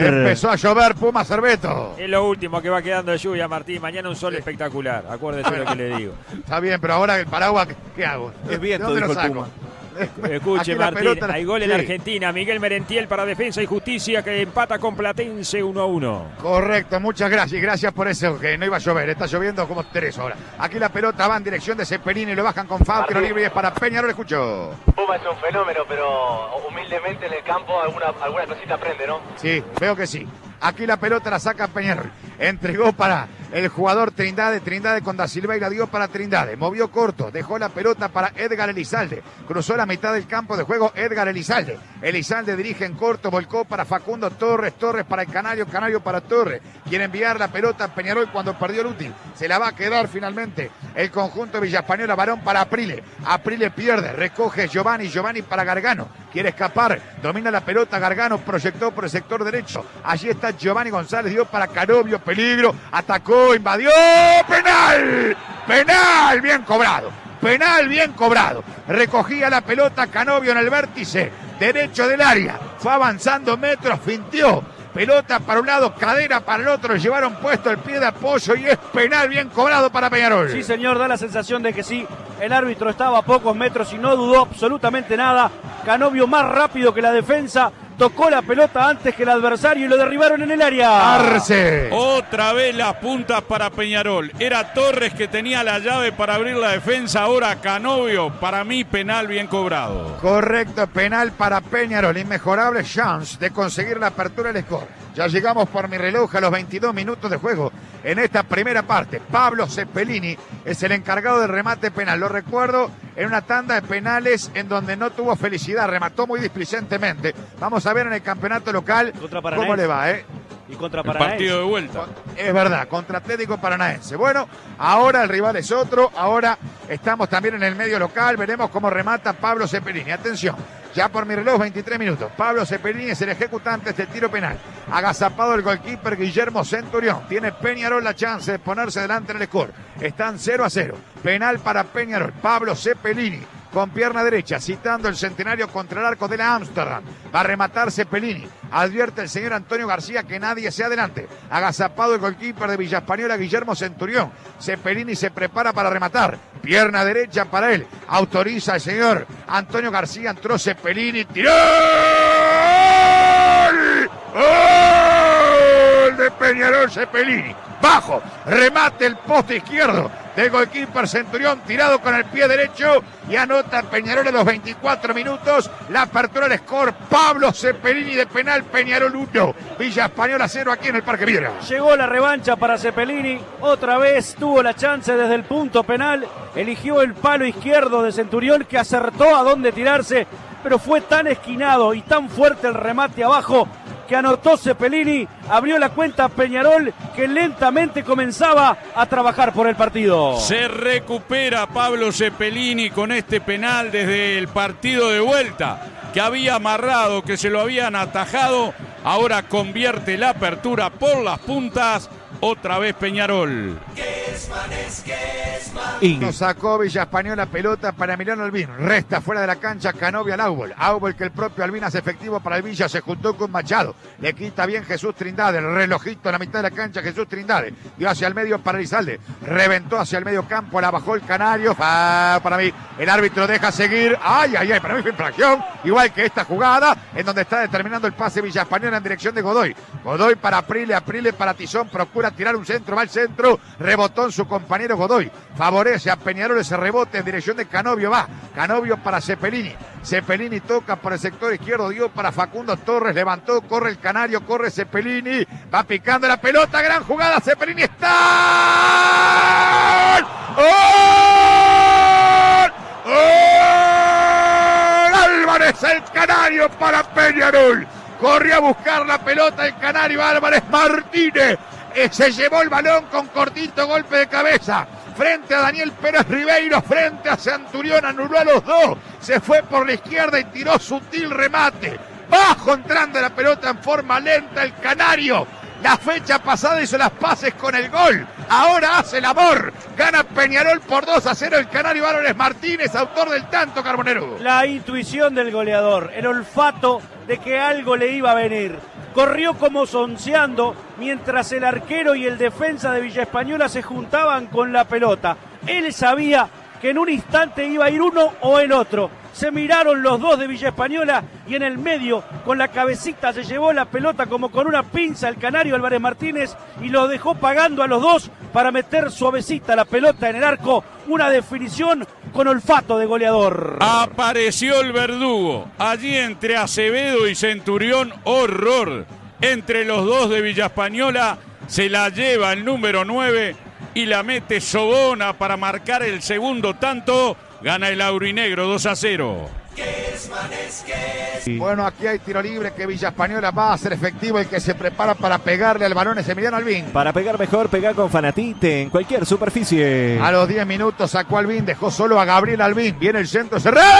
Empezó a llover, Puma Cerveto. Es lo último que va quedando de lluvia, Martín. Mañana un sol espectacular. Acuérdese lo que le digo. Está bien, pero ahora el paraguas, ¿qué hago? Es viento, ¿De dónde lo dijo el saco? Puma. Escuche, Martín, pelota... hay gol en Argentina. Miguel Merentiel para Defensa y Justicia que empata con Platense 1-1. Correcto, muchas gracias. Gracias por eso, que no iba a llover. Está lloviendo como 3 horas. Aquí la pelota va en dirección de Cepelini, lo bajan con Fabio, tiro libre y es para Peñarol, escucho. Puma es un fenómeno, pero humildemente en el campo alguna cosita aprende, ¿no? Sí, veo que sí. Aquí la pelota la saca Peñarol. Entregó para el jugador Trindade. Trindade con Da Silva y la dio para Trindade. Movió corto. Dejó la pelota para Edgar Elizalde. Cruzó la mitad del campo de juego Edgar Elizalde. Elizalde dirige en corto. Volcó para Facundo Torres. Torres para el Canario. Canario para Torres. Quiere enviar la pelota a Peñarol cuando perdió el útil. Se la va a quedar finalmente el conjunto Villa Española. Varón para Aprile. Aprile pierde. Recoge Giovanni. Giovanni para Gargano. Quiere escapar. Domina la pelota Gargano. Proyectó por el sector derecho. Allí está Giovanni González. Dio para Canovio. Peligro. Atacó. Invadió. ¡Penal! ¡Penal! Bien cobrado. Penal bien cobrado. Recogía la pelota Canovio en el vértice derecho del área. Fue avanzando metros. Fintió. Pelota para un lado, cadera para el otro, llevaron puesto el pie de apoyo y es penal bien cobrado para Peñarol. Sí, señor, da la sensación de que sí, el árbitro estaba a pocos metros y no dudó absolutamente nada. Canovio más rápido que la defensa, tocó la pelota antes que el adversario y lo derribaron en el área. Arce. Otra vez las puntas para Peñarol. Era Torres que tenía la llave para abrir la defensa, ahora Canovio. Para mí, penal bien cobrado. Correcto, penal para Peñarol. Inmejorable chance de conseguir la apertura del score. Ya llegamos por mi reloj a los 22 minutos de juego en esta primera parte. Pablo Cepelini es el encargado del remate penal. Lo recuerdo en una tanda de penales en donde no tuvo felicidad, remató muy displicentemente. Vamos a ver en el campeonato local cómo le va, Y contra el Paranaense. partido de vuelta. Es verdad, contra Atlético Paranaense. Bueno, ahora el rival es otro. Ahora estamos también en el medio local. Veremos cómo remata Pablo Cepelini. Atención. Ya por mi reloj, 23 minutos. Pablo Cepelini es el ejecutante de este tiro penal. Agazapado el goalkeeper Guillermo Centurión. Tiene Peñarol la chance de ponerse delante en el score. Están 0-0. Penal para Peñarol. Pablo Cepelini con pierna derecha, citando el centenario contra el arco de la Ámsterdam. Va a rematar Cepelini. Advierte el señor Antonio García que nadie se adelante. Agazapado el goalkeeper de Villa Española, Guillermo Centurión. Cepelini se prepara para rematar. Pierna derecha para él. Autoriza el señor Antonio García. Entró Cepelini. ¡Tiró! ¡Gol de Peñarol Cepelini! Bajo. Remate el poste izquierdo del goalkeeper Centurión, tirado con el pie derecho, y anota Peñarol en los 24 minutos. La apertura del score, Pablo Cepelini de penal, Peñarol 1, Villa Española 0 aquí en el Parque Viera. Llegó la revancha para Cepelini, otra vez tuvo la chance desde el punto penal, eligió el palo izquierdo de Centurión que acertó a dónde tirarse, pero fue tan esquinado y tan fuerte el remate abajo que anotó Cepelini, abrió la cuenta Peñarol que lentamente comenzaba a trabajar por el partido. Se recupera Pablo Cepelini con este penal desde el partido de vuelta, que había amarrado, que se lo habían atajado, ahora convierte la apertura por las puntas, otra vez Peñarol. Nos sacó Villa Española pelota para Emiliano Albín. Resta fuera de la cancha Canovio al Aubol. Aubol que el propio Albín hace efectivo para el Villa. Se juntó con Machado. Le quita bien Jesús Trindade. El relojito en la mitad de la cancha Jesús Trindade. Dio hacia el medio para Elizalde. Reventó hacia el medio campo. La bajó el Canario. Para mí. El árbitro deja seguir. Ay. Para mí fue infracción. Igual que esta jugada en donde está determinando el pase Villa Española en dirección de Godoy. Godoy para Aprile. Aprile para Tizón. Procura tirar un centro. Va al centro. Rebotó en su compañero Godoy. Favorece a Peñarol ese rebote en dirección de Canovio. Va Canovio para Cepelini. Cepelini toca por el sector izquierdo. Dio para Facundo Torres. Levantó. Corre el Canario. Corre Cepelini. Va picando la pelota. Gran jugada. Cepelini está. ¡Gol! ¡Gol! Álvarez el Canario para Peñarol. Corre a buscar la pelota el Canario Álvarez Martínez. Se llevó el balón con cortito golpe de cabeza. Frente a Daniel Pérez Ribeiro, frente a Centurión, anuló a los dos. Se fue por la izquierda y tiró sutil remate. Bajo entrando la pelota en forma lenta el Canario. La fecha pasada hizo las paces con el gol. Ahora hace el amor. Gana Peñarol por 2-0 el Canario Álvarez Martínez, autor del tanto Carbonero. La intuición del goleador, el olfato de que algo le iba a venir. corrió como sonceando mientras el arquero y el defensa de Villa Española se juntaban con la pelota. Él sabía que en un instante iba a ir uno o el otro. Se miraron los dos de Villa Española y en el medio, con la cabecita, se llevó la pelota como con una pinza el canario Álvarez Martínez y lo dejó pagando a los dos para meter suavecita la pelota en el arco. Una definición con olfato de goleador. Apareció el verdugo. Allí entre Acevedo y Centurión, horror. Entre los dos de Villa Española se la lleva el número 9 y la mete Sobona para marcar el segundo tanto. Gana el aurinegro 2-0. Bueno, aquí hay tiro libre que Villa Española va a ser efectivo. El que se prepara para pegarle al balón es Emiliano Albín. Para pegar mejor, pega con Fanatite en cualquier superficie. A los 10 minutos sacó Albín, dejó solo a Gabriel Albín. Viene el centro cerrado.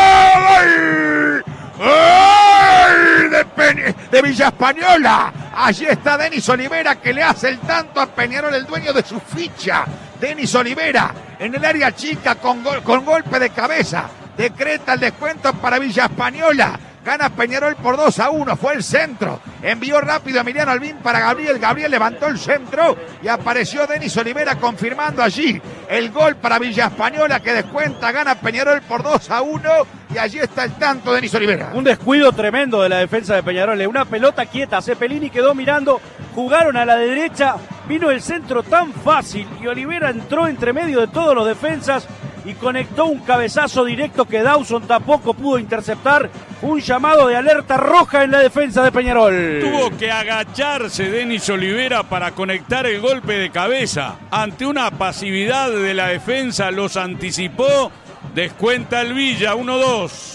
¡Ay! De Villa Española. Allí está Denis Olivera que le hace el tanto a Peñarol, el dueño de su ficha. Denis Olivera en el área chica con golpe de cabeza. Decreta el descuento para Villa Española. Gana Peñarol por 2-1. Fue el centro. Envió rápido a Emiliano Albín para Gabriel. Gabriel levantó el centro y apareció Denis Olivera confirmando allí el gol para Villa Española que descuenta. Gana Peñarol por 2-1 y allí está el tanto de Denis Olivera. Un descuido tremendo de la defensa de Peñarol. Una pelota quieta. Cepelini quedó mirando. Jugaron a la derecha. Vino el centro tan fácil y Olivera entró entre medio de todos los defensas y conectó un cabezazo directo que Dawson tampoco pudo interceptar. Un llamado de alerta roja en la defensa de Peñarol. Tuvo que agacharse Denis Olivera para conectar el golpe de cabeza. Ante una pasividad de la defensa, los anticipó. Descuenta el Villa, 1-2.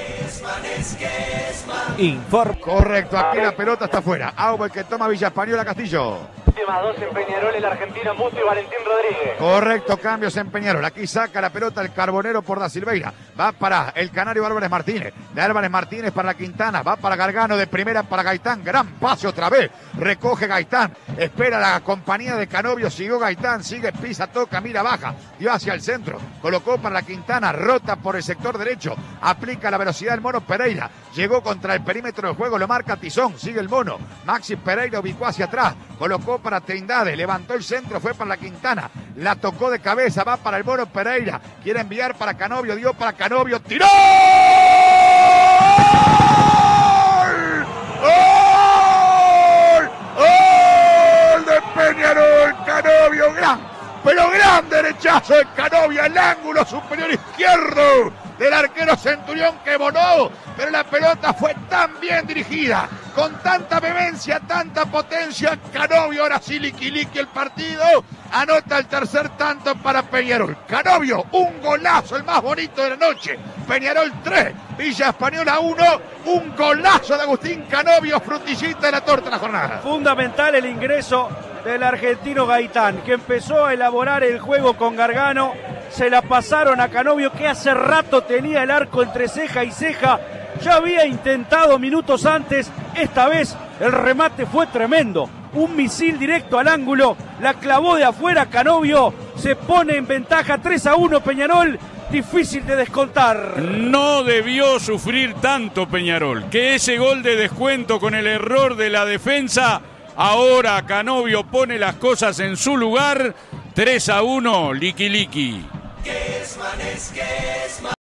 Informe. Correcto, aquí la pelota está afuera. Aubo el que toma Villa Española, Castillo. Últimas dos en Peñarol, el argentino Musto y Valentín Rodríguez. Correcto, cambios en Peñarol. Aquí saca la pelota el Carbonero por Da Silveira. Va para el canario Álvarez Martínez. De Álvarez Martínez para la Quintana. Va para Gargano de primera para Gaitán. Gran pase otra vez. Recoge Gaitán. Espera la compañía de Canovio. Siguió Gaitán. Sigue, pisa, toca, mira, baja. Dio hacia el centro. Colocó para la Quintana. Rota por el sector derecho. Aplica la velocidad del Mono Pereira. Llegó contra el perímetro del juego. Lo marca Tizón. Sigue el Mono. Maxi Pereira ubicó hacia atrás. Colocó para Trindade. Levantó el centro. Fue para la Quintana. La tocó de cabeza. Va para el Mono Pereira. Quiere enviar para Canovio. Dio para Canovio. ¡Tiró! ¡Gol! ¡Gol de Peñarol! Canovio, pero gran derechazo de Canovio al ángulo superior izquierdo del arquero Centurión que voló, pero la pelota fue tan bien dirigida, con tanta vehemencia, tanta potencia. Canovio, ahora sí liqui el partido, anota el tercer tanto para Peñarol. Canovio, un golazo, el más bonito de la noche. Peñarol 3, Villa Española 1, un golazo de Agustín Canovio, frutillita de la torta de la jornada. Fundamental el ingreso del argentino Gaitán, que empezó a elaborar el juego con Gargano. Se la pasaron a Canovio, que hace rato tenía el arco entre ceja y ceja. Ya había intentado minutos antes. Esta vez el remate fue tremendo. Un misil directo al ángulo. La clavó de afuera Canovio. Se pone en ventaja 3-1 Peñarol. Difícil de descontar. No debió sufrir tanto Peñarol. Que ese gol de descuento con el error de la defensa. Ahora Canovio pone las cosas en su lugar. 3-1, liqui.